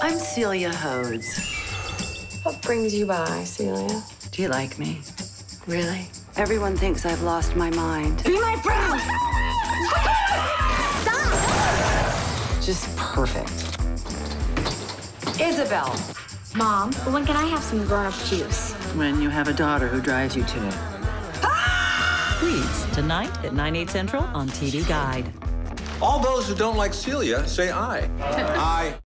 I'm Celia Hodes. What brings you by, Celia? Do you like me? Really? Everyone thinks I've lost my mind. Be my friend! Stop! Just perfect. Isabel. Mom, when can I have some grown-up juice? When you have a daughter who drives you to it. Weeds, tonight at 9/8 Central on TV Guide. All those who don't like Celia say aye. Aye.